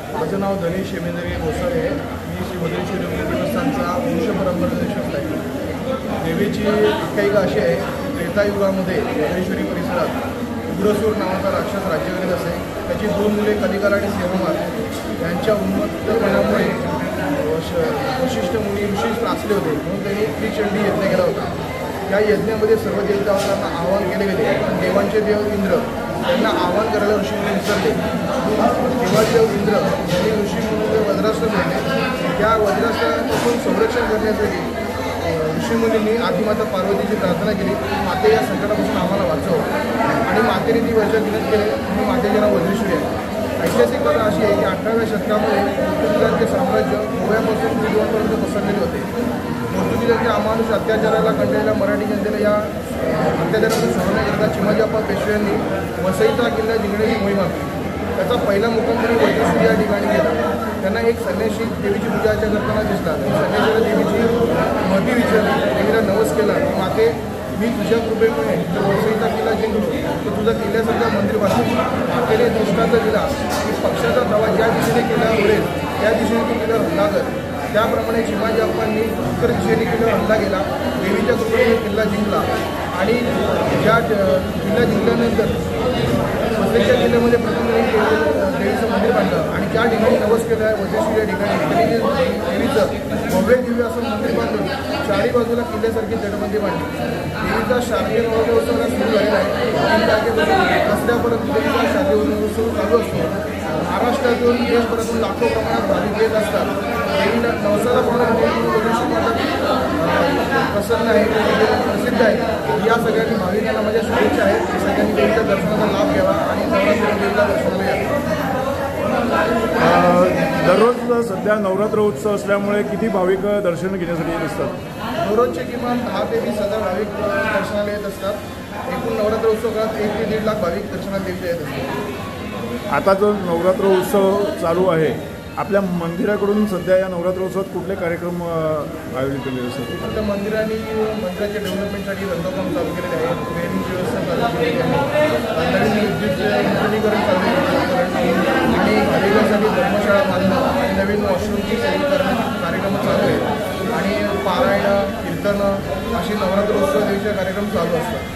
माझं नाव धनेश हेमेंद्र घोसाळे आहे। मी श्री वज्रेश्वरी देवस्थानचा वंश परंपरा देशस्थ आहे। देवीची आख्यायिका अशी आहे, त्रेतायुगामध्ये वज्रेश्वरी परिसरात उग्रसूर नावाचा राक्षस राज्य करीत असे। त्याची दोन मुले कलिकाल आणि सेवमार यांच्या उन्मत्तपणामुळे वशिष्ठ मुनी ऋषी त्रासले होते, म्हणून त्यांनी त्रिचंडी यज्ञ केला होता। या यज्ञामध्ये सर्व देवतांना आवाहन केले गेले, पण देवांचे देव इंद्र त्यांना आवाहन करायला ऋषीमुनी विसरले। देवाचे देव इंद्र यांनी ऋषीमुनीचे वज्रास्त्र मिळाले। त्या वज्रास्त्रापासून संरक्षण करण्यासाठी ऋषीमुनींनी आदिमाता पार्वतीची प्रार्थना केली, माते या संकटापासून आम्हाला वाचव। आणि मातेने ती वचन विनंती केले, तुम्ही मातेचे नाव वज्रेश्वरी आहे। ऐतिहासिक कथा अशी आहे की 18व्या शतकामध्ये पोर्तुगीजांचे साम्राज्य गोव्यापासून बुधवारपर्यंत पसरलेले होते। पोर्तुगीजांच्या अमानुष अत्याचाराला कंटाळलेल्या मराठी जनतेला या अत्याचारातून सोडण्याकरता चिमाजीअप्पा पेशव्यांनी वसईचा किल्ला जिंकण्याची मोहीम आखली। त्याचा पहिला मुक्काम त्यांनी वज्रेश्वरी या ठिकाणी केला। त्यांना एक संन्यासी देवीची पूजा अर्चा करताना दिसला। संन्यासीला देवीची महती विचारली, देवीला नवस केला, माते मी तुझ्या कृपेमुळे जर वसईचा किल्ला जिंकलो तर तुझा किल्ल्यासारखा मंदिर बांधेल। मातेने दृष्टांत दिला की पक्षाचा प्रवास ज्या दिशेने किल्ला उडेल त्या दिशेने तो किल्ला हल्ला कर। त्याप्रमाणे चिमाजीअप्पांनी उत्तर दिशेने किल्ल्यावर हल्ला केला। देवीच्या कृपेने किल्ला जिंकला आणि ज्या किल्ला जिंकल्यानंतर वसईच्या किल्ल्यामध्ये प्रथम देवीचं मंदिर बांधलं आणि त्या ठिकाणी नवस केलं आहे वज्रेश्वरी या ठिकाणी देवीचं भव्य दिव्य असं मंदिर बांधून चारी बाजूला किल्ल्यासारखी तटबंदी बांधली। देवीचा शारदीय नवरोत्सव सुरू झालेला आहे। 3 तारखेपासून दसऱ्यापर्यंत देवीचा शारदीय नवरोत्सव चालू असतो। महाराष्ट्रातून देशभरातून लाखो प्रमाणात भाविक येत असतात। देवीला नवसाला वज्रेश्वरी माता प्रसन्न आहे, प्रसिद्ध आहे। या सगळ्यांनी भाविकांना माझ्या शुभेच्छा आहेत की सगळ्यांनी देवीच्या दर्शनाचा लाभ घ्यावा आणि देवीला दर्शनाला यावं। दररोज सध्या नवरात्र उत्सव असल्यामुळे किती भाविक दर्शन घेण्यासाठी येत असतात? दररोजचे किमान 10 ते 20,000 भाविक दर्शनाला येत असतात। एकूण नवरात्र उत्सव काळात 1 ते 1.5 लाख भाविक दर्शनाला देवीच्या येत असतात। आता जो नवरात्र उत्सव चालू आहे, आपल्या मंदिराकडून सध्या या नवरात्र उत्सवात कुठले कार्यक्रम आयोजित केलेले असतात? आता मंदिराच्या डेव्हलपमेंटसाठी रंगकाम चालू केलेले आहे, ट्रेनिंग व्यवस्था चालू केलेली आहे, नवीन विद्युतीकरण चालू आहे आणि भाविकांसाठी धर्मशाळा बांधणं आणि नवीन वॉशरूमची सोयी करण्याचे कार्यक्रम चालू आहेत आणि पारायण कीर्तन अशी नवरात्र उत्सव देवीचे कार्यक्रम चालू असतात।